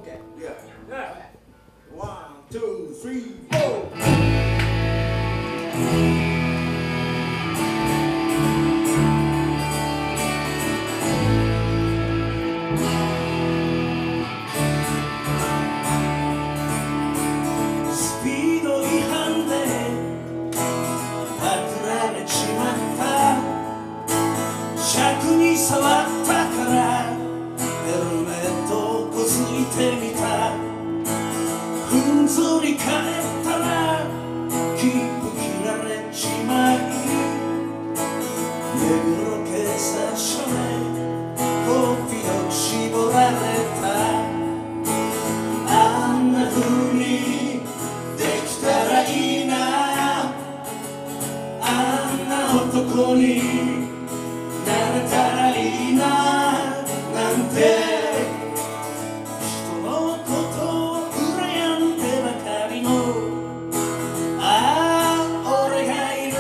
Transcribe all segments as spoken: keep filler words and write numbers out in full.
Okay. Yeah. Yeah. One, two, three, four. スピード違反でパクられちまった尺に触ったからヘルメットをこづいてみたふんぞり返ったら切符切られちまい目黒警察署でコピーを絞られたあんな風にできたらいいなあんな男になれたらいいななんて人のことを羨んでばかりのああ俺がいる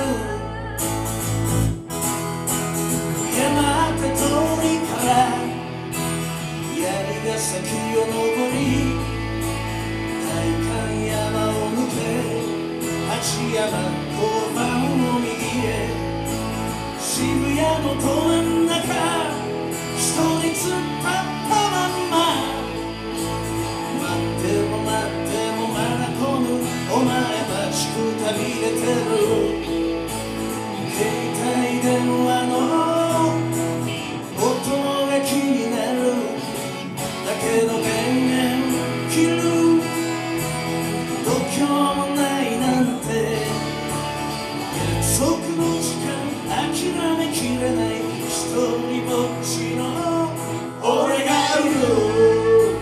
山手通りから槍ヶ崎を登り代官山を抜け八山交番を右へ渋谷のど真ん中一人突っ立ったまんま待っても待ってもまだ来ぬお前待ちくたびれてる携帯電話の音が気になるだけど電源切る度胸もないなんて約束の時間諦めきれない一人ぼっちの俺がいる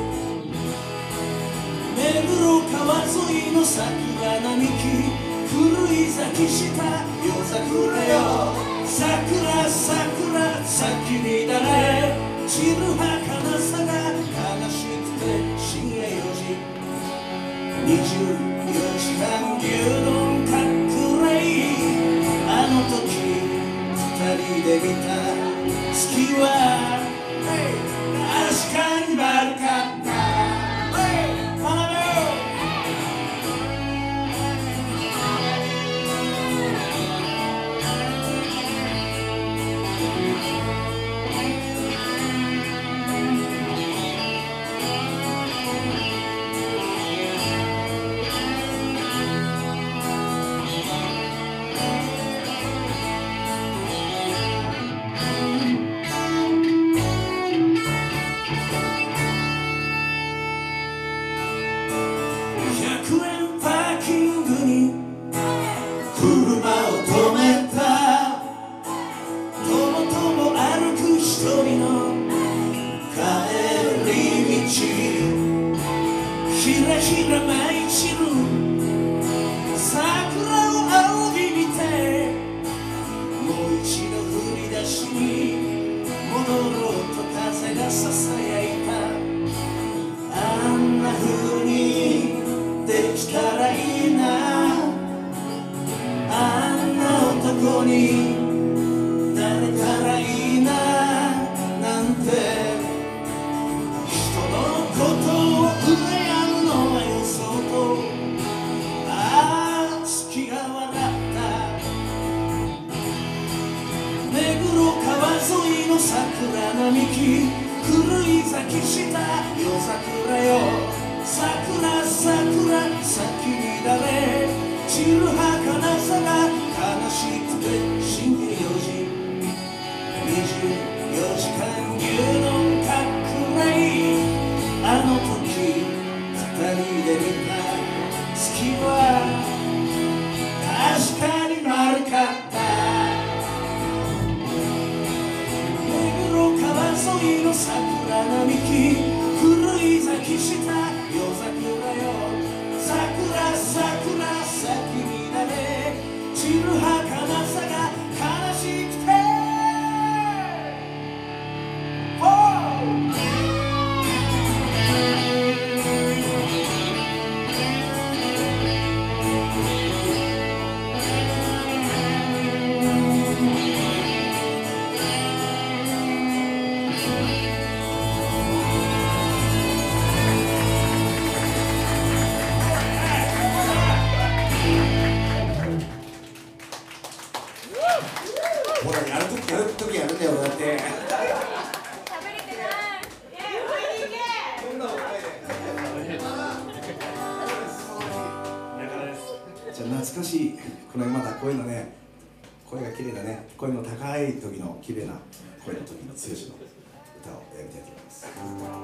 目黒川沿いの桜並木古い咲きした夜桜よ桜桜先に誰散る儚さが悲しくて深夜よじにじゅうよじかん牛丼かくらいあの時二人で見た月は確かに丸かったひゃくえんパーキングに車を止めたともとも歩く一人の帰り道ひらひら舞い散る桜を仰ぎ見てもう一度振り出しに戻ろうと風がささやいたあんな風にできたらいいなあんな男になれたらいいななんて人のことを羨むのはよそうとああ月が笑った目黒川沿いの桜並木古い咲きした夜桜よ桜桜先に誰散る儚さが悲しくて深夜よじにじゅうよじかん牛丼かくらいあの時二人で見た月は確かに丸かった目黒川沿いの桜並木古い咲きした夜桜よ桜桜先に誰散る儚さが悲しくてかしい、これまたこういうのね、声が綺麗だね、声の高い時の綺麗な声の時の剛の歌をやりたいと思います。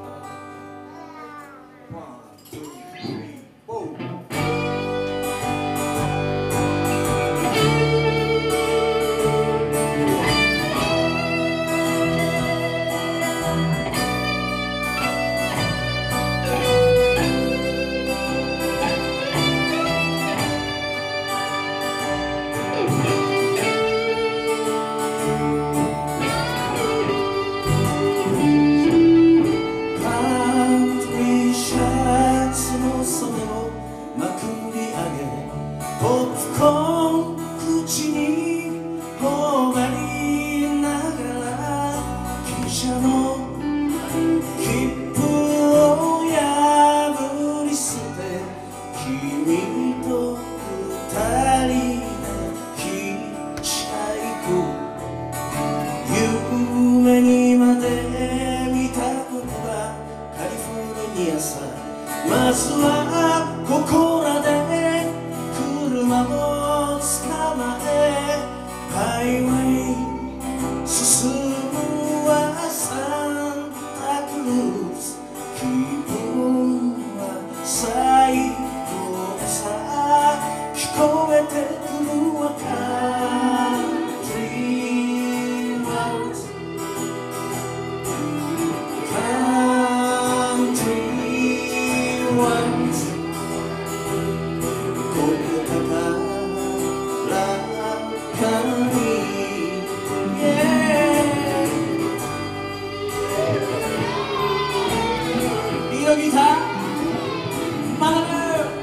One, two, three, four. まずはここらで車を捕まえハイウェイ進むはサンタクルーズ気分は最高さ聞こえてくるわカントリーワーズギターまだね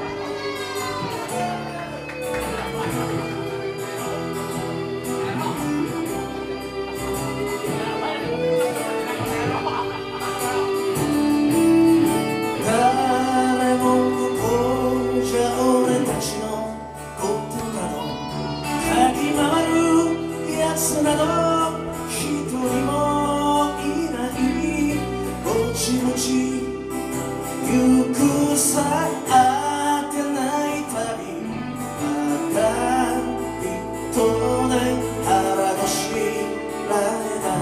誰もここじゃ俺たちのことなど嗅ぎ回るやつなど一人もいないぼちぼち行くさあてない旅また一人で腹ごしらえだ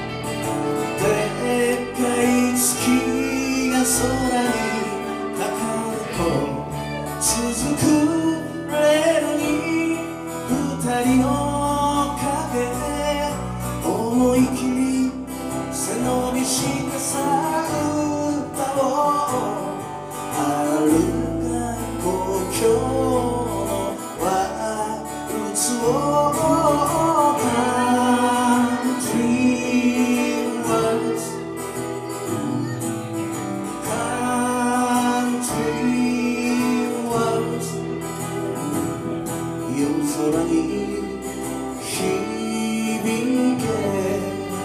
でっかい月が空にかかる頃続くレールに二人の影思い切り背伸びしてさ歌を遥か故郷のワルツをカントリーワルツカントリーワルツ夜空に響け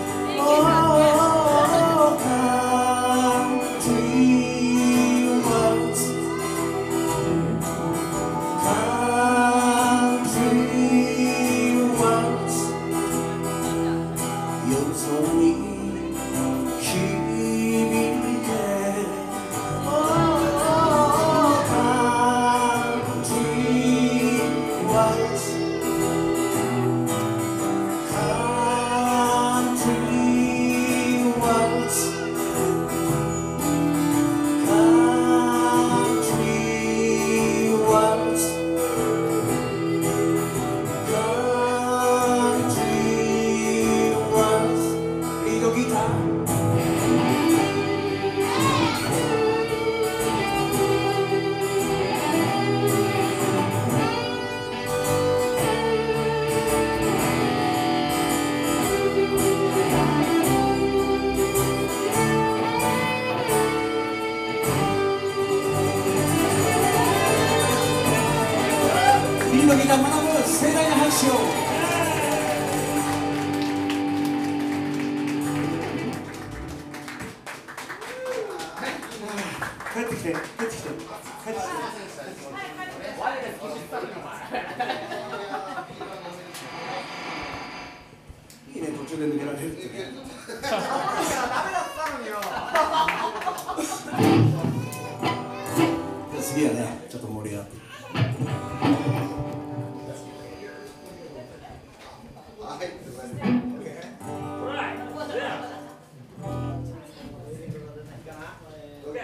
リードギター学ぶ盛大な拍手を帰ってきて帰ってきて帰ってきていいね途中で抜けられるってね次はねちょっと盛り上がって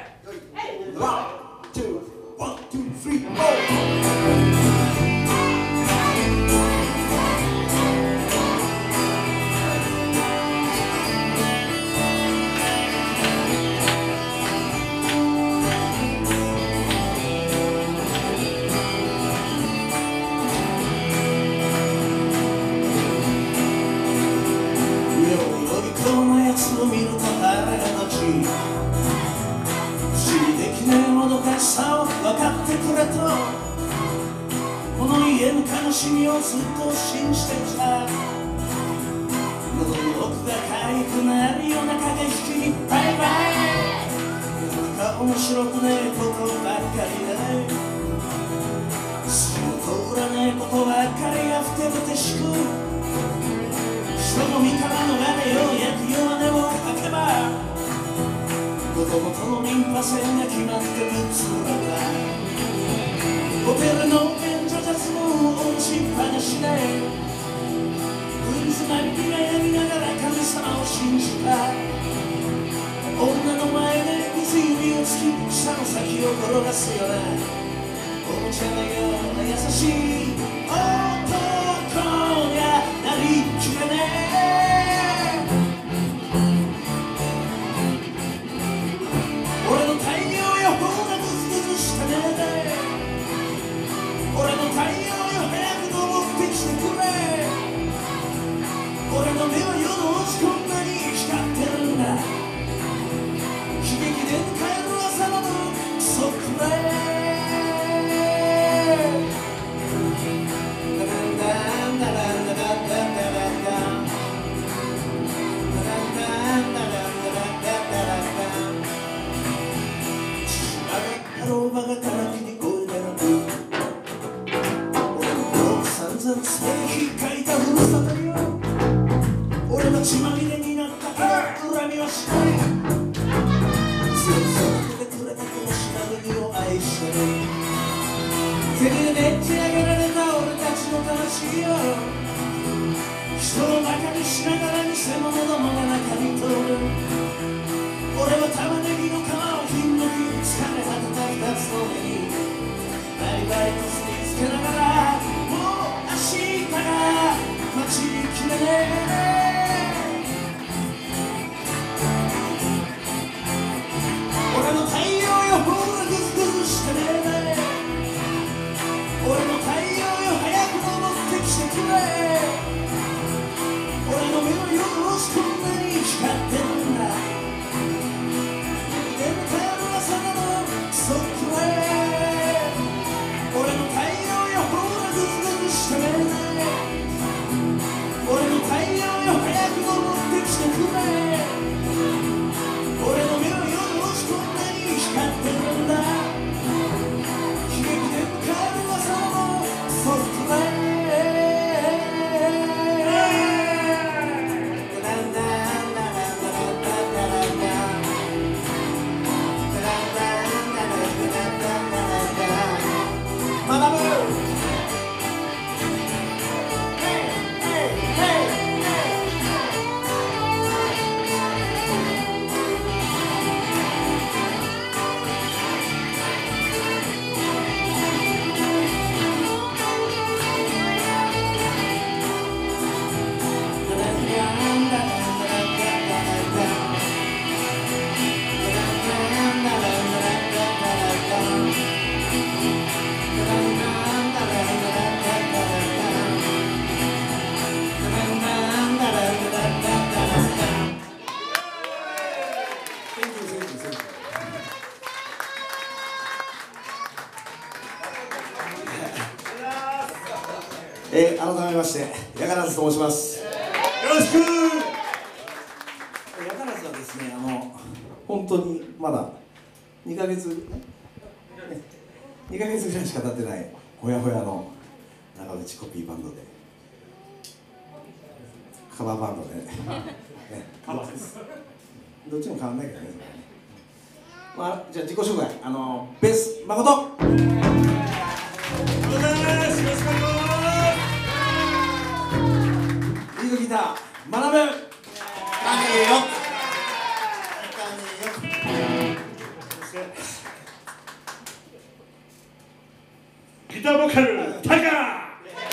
この家の悲しみをずっと信じてきた。喉の奥がかゆくなるような駆け引きにバイバイ。なんか面白くねえことばっかりで筋の通らねえことばっかりがふてぶてしく、人の身から逃れようやく弱音を吐けば喉元のリンパ腺が決まってぶつらだ。ホテルの援助ジャズも落ちっぱなしで軍詰まりに悩みながら神様を信じた。女の前で水指をつき舌の先を転がすようなおもちゃのような優しい男にはなりきれねえ。俺の太陽よほらグズグズした目で俺の太陽よ早く登ってきてくれ。俺の目は夜のうちこんなに光ってるんだ。悲劇で迎える朝のそっくらい。老婆がたらきに声でなく全然性引っかいたふるさとよ。俺の血まみれになったから恨みはしない。強さをかけてくれたこの島国を愛してる。手でねじ上げられた俺たちの魂よ。人をバカにしながら偽物どもが中に通る。俺は玉ねぎの皮をひんのき疲れ果てた二つの目にバリバリと吸い付けながら明日が待ちきれねえ。俺の太陽よほらグズグズしてねえ。俺の太陽よ早く登ってきてくれ。俺の目は夜をこんなに光ってるんだ。で迎える朝なのそっくらい。俺の太陽よほらグズグズしてねえ。俺の太陽よ早く登ってきてくれ。俺の目は夜をこんなに光ってるんだ。悲劇で迎える朝のそっくらい。 えー、改めましてヤガラズと申します。よろしく。ヤガラズはですね、あの本当にまだにかげつにかげつぐらいしか経ってないほやほやの長渕コピーバンドでカバーバンドで、ね、カバーです。どっちも変わんないけどね。まあ、じゃあ自己紹介、あのベース誠。リードギター学ぶ。 かねえよ。かねえよ。そしてギターボーカルタカ。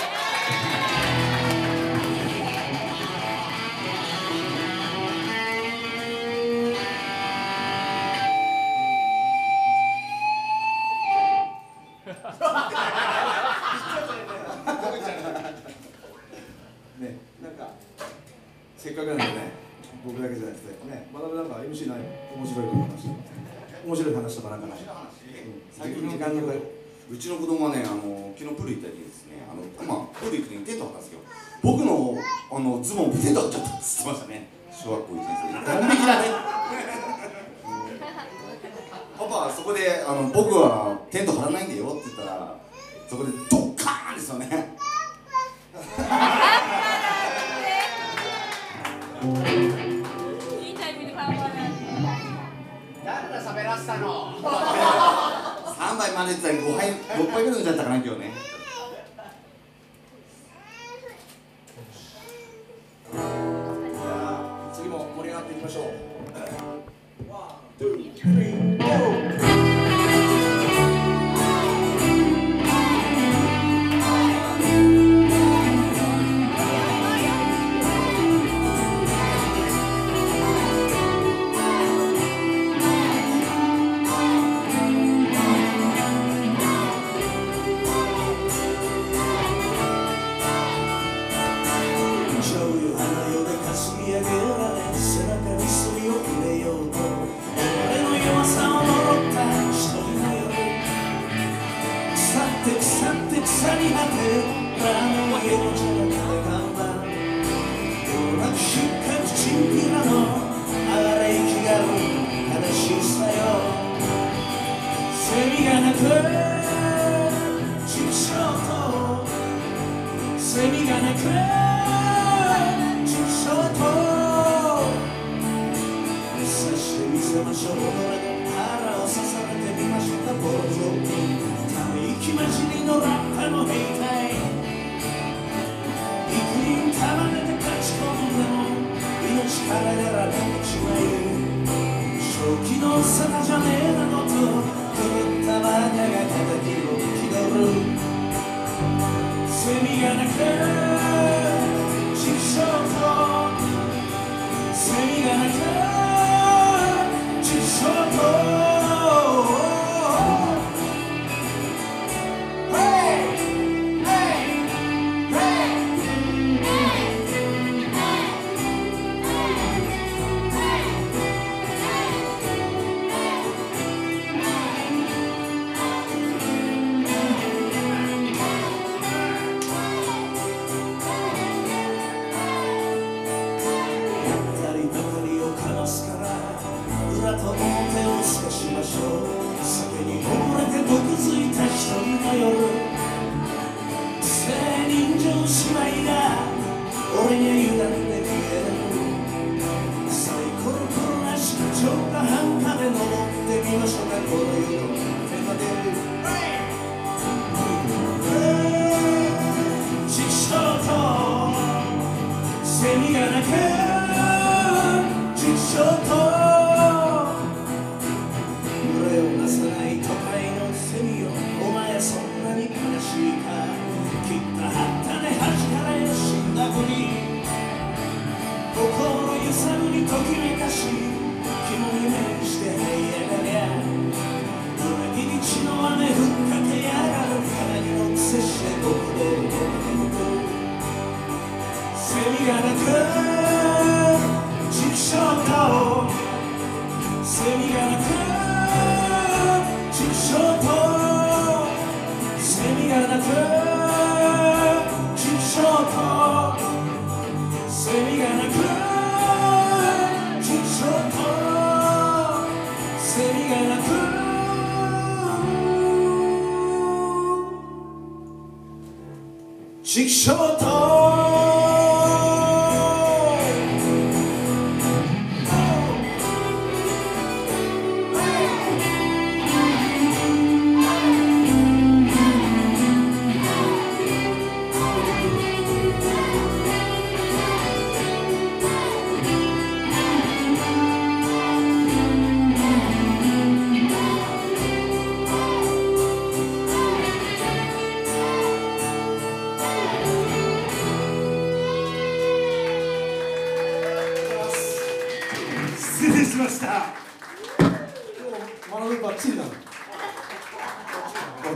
ね、なんかせっかくなんでね、僕だけじゃなくてね、まだなんか エムシー ない面白い話、面白い話とかなんかない。 最近の時間のうちの子供はね、あの昨日プール行った時にですね、あのまあプール行く時にテント張ったんですよ。僕のあのズボンテント張っちゃったって言ってましたね。小学校いちねん生。ドン引きだね。パパそこであの僕はテント張らないんだよって言ったら、そこでドッカーンですよね。 いいタイミングでパワーだ。 誰が喋らせたの？ さんばいまでって言ったらごはいろっぱいぐらい飲んじゃったかな今日ね。 次も盛り上がっていきましょう。ワン、ツー、スリー、ゴー。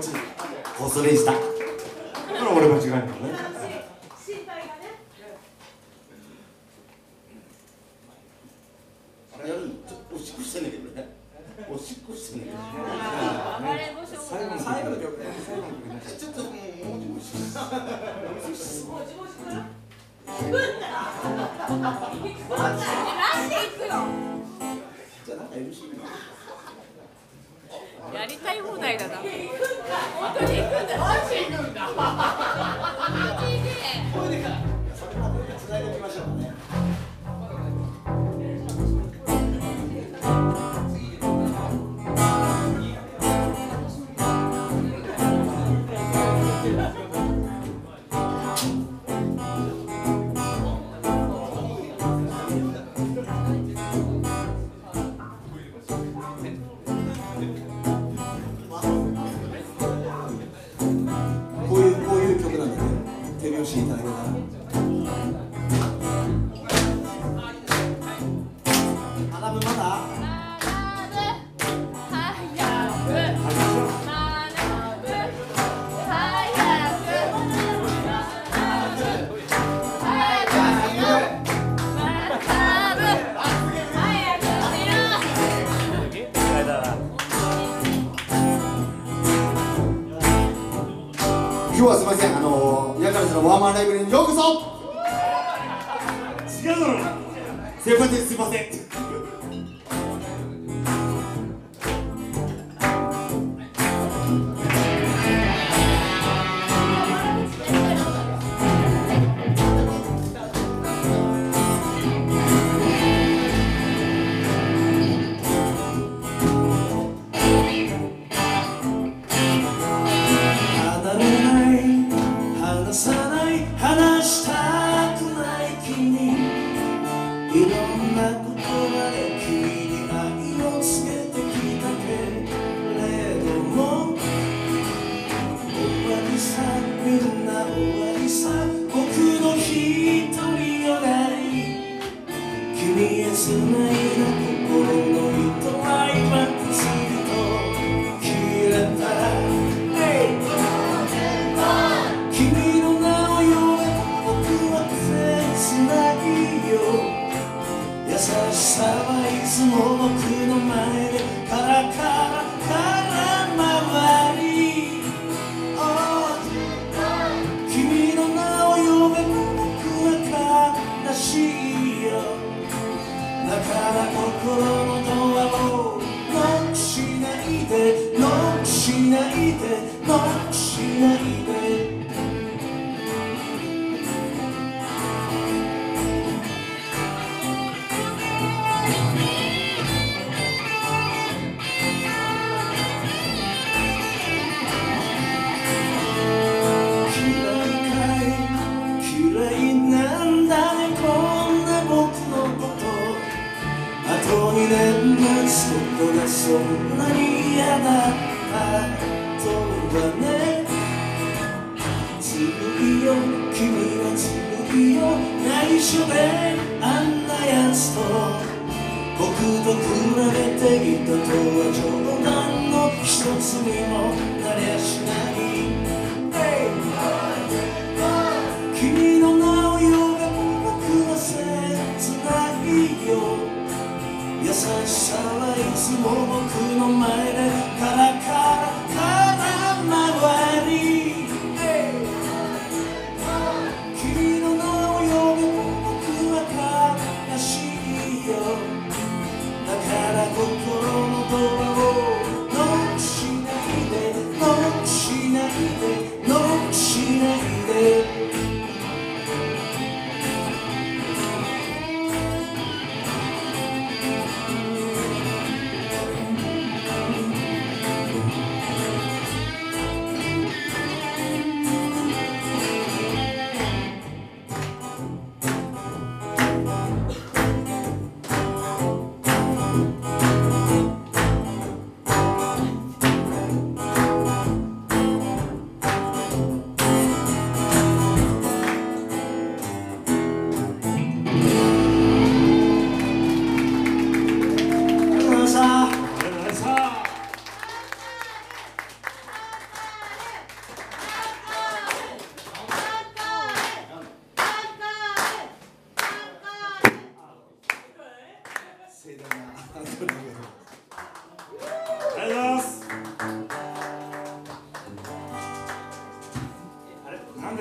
ちこそれした。これ俺間違いないのね。 あれやるのちょっとおしっこしてんねんけどね。おしっこしてんねんけど。 最後の最後の曲ね。 ちょっともうもじもじ。じゃあなんか エムシーやりたい放題だな。本当に行くんだ。マジ行くんだ。マジで。 それまでつないでおきましょうね。こういうこういう曲なんだね。手拍子いただけたら。学ぶまだ？ 今日はすみません、あのヤカルズのワンマンライブにようこそ。 違うだろ。 先輩です、すみません。 話さない話したくない君、いろんな言葉で君に愛を告げてきたけれども、終わりさ、みんな終わりさ、僕の一人より君へ繋いだ心の糸は今ぷつりと切れた。君の名を呼べ僕は切ないよ。優しさはいつも僕の前でカラカラ空回り、oh、君の名を呼べ僕は悲しいよ。だから心のドアをノックしないで、ノックしないで、ノックしないで。嫌いなんだねこんな僕のこと。あとにねん待つことがそんなに嫌だったとはね。ずるいよ君はずるいよ、内緒であんなやつと僕と比べていたとは冗談の一つにもなりゃしない。君の名を呼べ僕は切ないよ。優しさはいつも僕の前でカラカラ空回り、君の名を呼べ僕は悲しいよ。だから心のドアをノックしない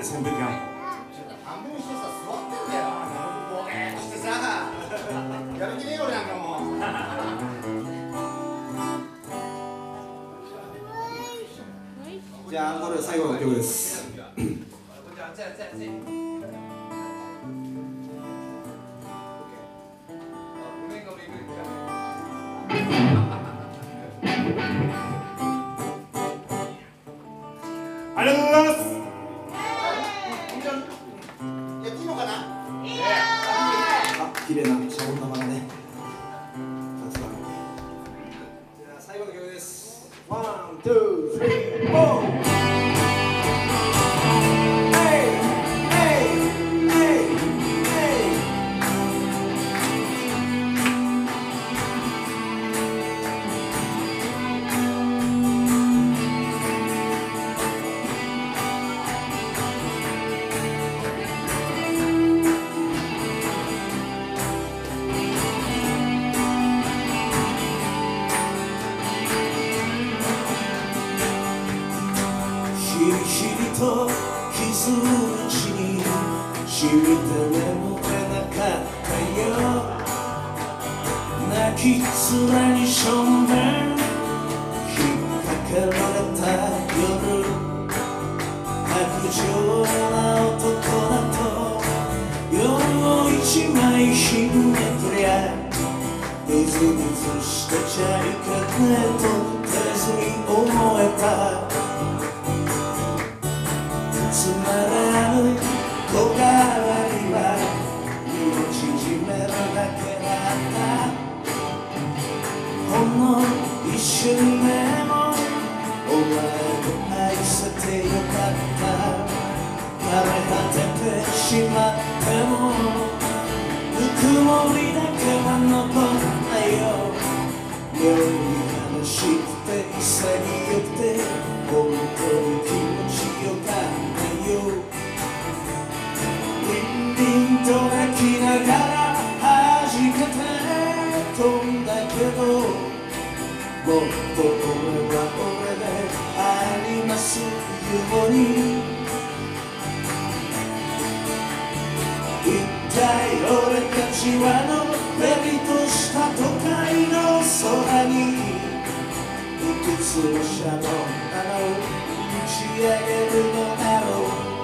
千匹やん。 半分してさ座ってんだよボケーっとしてさやる気ねえよ俺なんかもうじゃあこれ最後の曲です。 ありがとうございます。 やっていいのかなあ、綺麗なシャボン玉がね。立つわけで。じゃあ最後の曲です。ワン、ツー、スリー、フォー。 と傷うちに染みて眠れなかったよ泣き面にしょんべん引っかけられた夜白状な男だと夜を一枚ひねくりゃぐずぐずしてちゃいけねえと照れずに思えたつまらぬこだわりは身を縮めるだけだったほんの一瞬でもお前を愛せてよかった枯れ果ててしまってもぬくもりだけは残ったよ妙に悲しくて潔くて本当に気持ちよかったリンリンと泣きながら弾けて飛んだけどもっと俺は俺でありますように一体俺たちはのべりとした都会の空にいくつのシャボン玉を打ち上げるのだろう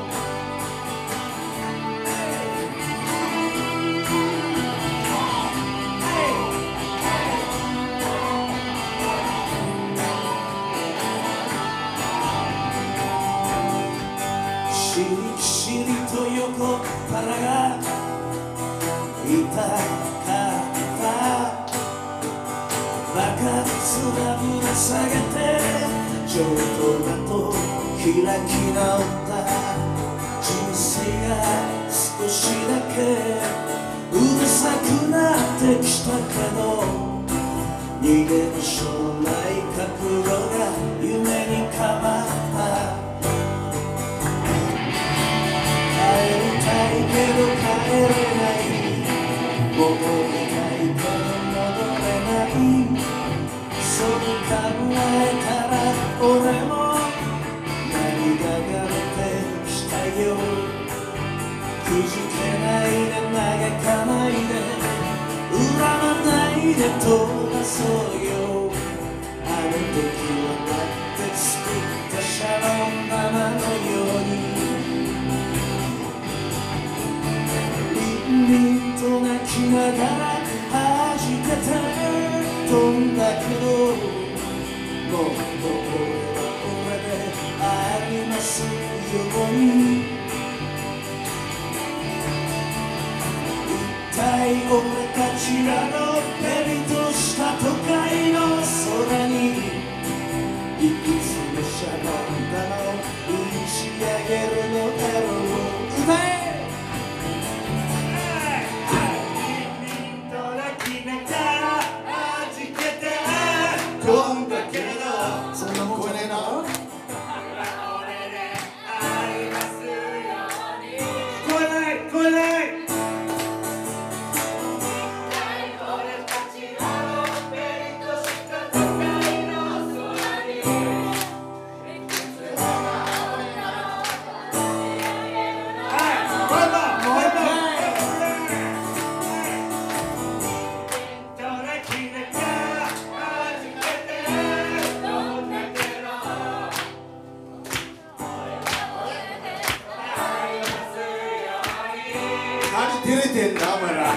しりしりと横腹が痛かったバカつらぶら下げてちょっとだと開き直った人生が少しだけうるさくなってきたけど逃げ場所のない覚悟が夢に変わった帰りたいけど帰れない戻りたいけど戻れないそう考えたら俺も涙が出てきたよくじけないで嘆かないで恨まないで飛ばそうよあの時はだって作ったシャボン玉のようにリンと泣きながら弾けて飛んだけどもっと俺は俺でありますように一体俺たちらのペリとした都会の空にいくつのシャボン玉を打ち上げるのだろう歌え飛んだけどそんなもんじゃねえな。 聞こえない聞こえない 「 照れてんだお前ら。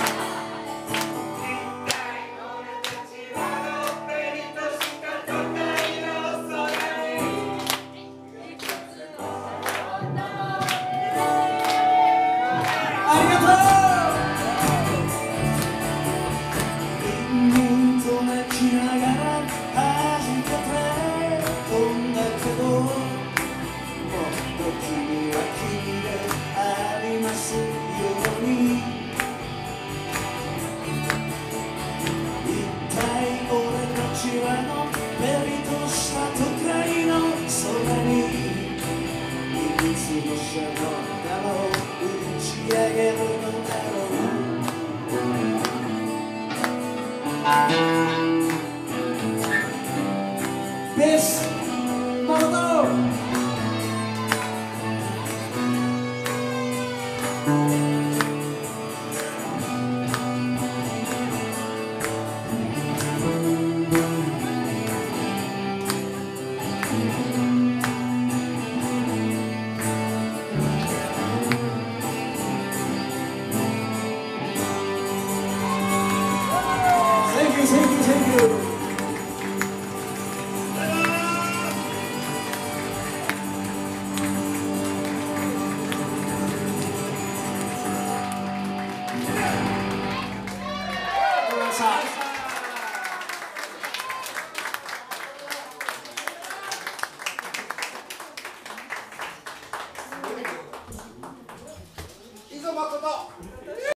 Best Mother Thank you, thank you, thank you. 以上誠